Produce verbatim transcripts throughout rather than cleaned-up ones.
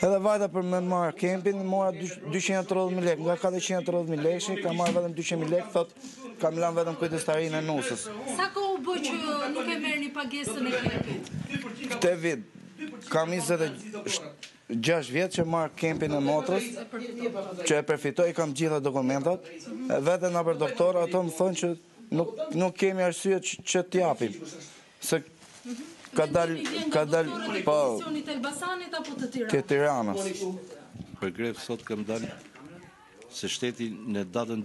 Edhe vajta për me marrë kempin, mora dyqind e tridhjetë mijë lekë, nga katërqind e tridhjetë mijë lekë, ka marrë vetëm dyqind mijë lekë, thot, kam lanë vetëm kujdestarinë e nusës. Sa kohë u bë që nuk e merrni pagesën e kempit? Këtë vit, kam njëzet e gjashtë vjetë që marrë kempin e motrës, që e përfitoj, kam gjitha dokumentat, vete nga për doktor, ato më thonë që nuk, nuk kemi arsye që, që t'japim. Se ka dal, ka dal, po, Komisionit e Elbasanit apo të Tiranës? të Tiranës. Për grevë sot kam dalë se shteti në datën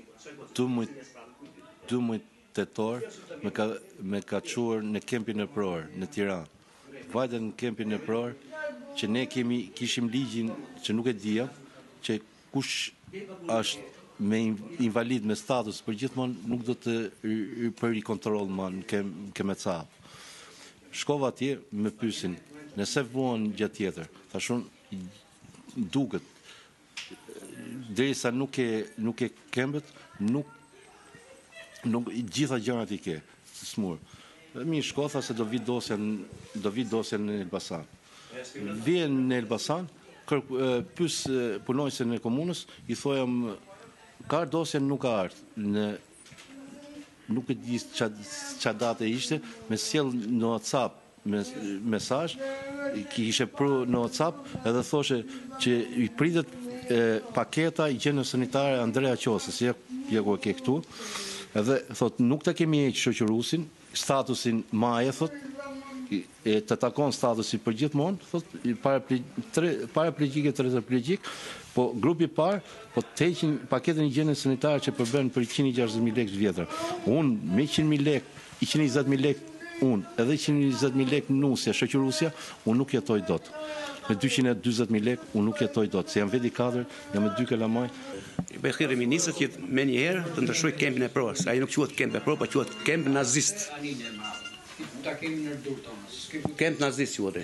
dymbëdhjetë tetor me ka me ka çuar në kempin e Pror në Tiranë. Vajte në kempin e Pror që ne kemi kishim ligjin që nuk e dija që kush është me invalid me status për gjithmonë nuk do të bëri kontroll më në kem Kemecap. Shkova atje me pyesin, nëse vuan gjë tjetër. Thashun duket derisa nuk e nuk e kembet, nuk nuk gjitha gjërat i ke, smur. Dhe mi shkotha se do vi dosja do vi dosja në Elbasan. Vjen në Elbasan, pyes punonjësin e komunës, i thojam ka dosja nuk ka ardhur në nuk e di ç'a date ishte, me sjell në WhatsApp me mesazh, ki ishe pru në WhatsApp edhe thoshe që i pritet e, paketa i gjenës sanitare Andrea Qosës, ja, ja ku e ke këtu, edhe thot nuk të kemi heq shoqërusin, statusin maje, thot, e të takon statusi për gjithmonë, thot, paraplegjike, tetraplegjik, po grupi parë, po të heqin paketën i gjenës sanitare që përbën për njëqind e gjashtëdhjetë mijë lekë vjetra. Unë me njëqind mijë lekë, njëqind e njëzet mijë lekë unë, edhe njëqind e njëzet mijë lekë nusja, shoqërusja, unë nuk jetoj dot. Me dyqind e dyzet mijë lekë unë nuk jetoj dot, se jam veti katër, jam me dy kalamaj. Behiri ministrit që me njëherë të ndryshoj kempin e Prorës. Ai nuk quhet kemp e Prorë, po quhet kemp nazist. Kemp nazist quhet.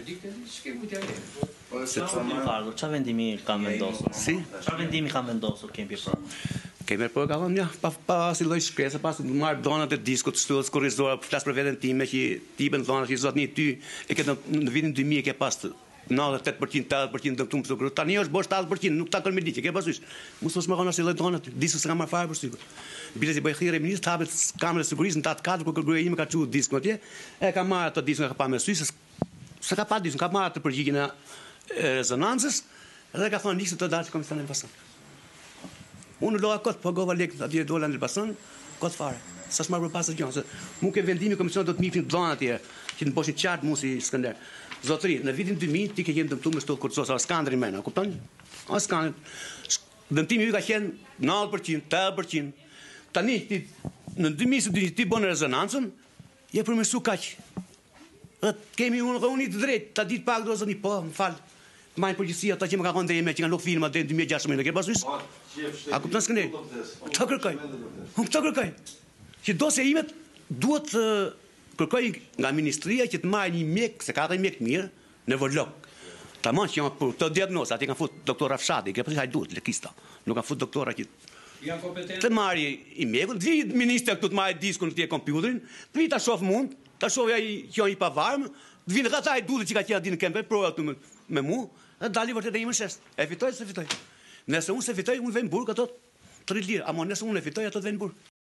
Çfarë vendimi ka vendosur? Si? Çfarë vendimi ka vendosur kempi Prorë? Kempi Prorë ka thënë, ja, pa pa asnjë lloj shkresë, pas marr dhonat e diskut, shtyllës kurrizore, flas për veten time që tipen dhonat që zotni ty e ke në vitin dy mijë ke pas nëntëdhjetë përqind, tetëdhjetë përqind dëmtum të grup. Tani është bosh tetëdhjetë përqind, nuk takon me diçë, ke parasysh. Mos mos më kanë asnjë lloj dhonat, disku s'ka marr fare për sy. Bileti Behiri ministri hapet kamerën e sigurisë në tatë katër kur gruaja ime ka çuar diskun atje, e ka marr ato diskun ka pa me sy, s'ka pa diskun, ka marr atë përgjigjen e rezonancës dhe ka thonë nisë të dalë komisionin e Elbasan. Unë loja kot pagova lekë atje dola në Elbasan, kot fare. Sa s'marr për pasë gjë, se mu ke vendimi komisionit do të mifin dhonat atje, që në boshin qartë mu si Skënder. Zotëri, në vitin dy mijë ti ke qenë dëmtuar me shtollë kurcosa, skandri mëna, kupton? O skandri. Dëmtimi yt ka qenë nëntëdhjetë përqind, tetëdhjetë përqind. Tani ti në dy mijë e dy ti bën rezonancën, je përmirësu kaq. Dhe kemi unë unë të drejtë, ta ditë pak do zoni, po, më fal. Majnë përgjithësia ata që më ka qenë me që kanë luk filma deri në dy mijë e gjashtëdhjetë, ke parasysh? A kupton Skënder? Të kërkoj. Unë të kërkoj. Që dosja ime duhet kërkoj nga ministria që të marrë një mjek, se ka dhe mjek mirë, neurolog. Tamam që janë për të diagnozë, aty kanë fut doktor Rafshati, ke përsi hajdut, lekista. Nuk kanë fut doktora që janë kompetentë. Të marrë i mjekun, të vi ministra këtu të marrë diskun të kompjuterin, të vi ta shoh mund, ta shoh ai që janë i pavarëm, të vinë ata hajdut që ka qenë aty në kempe, prova këtu me, me mua, dhe dali vërtet e ime shest. E fitoj se fitoj. Nëse unë se fitoj, unë vej në burg ato tre lirë, ama nëse unë e fitoj, ato të vej në burg.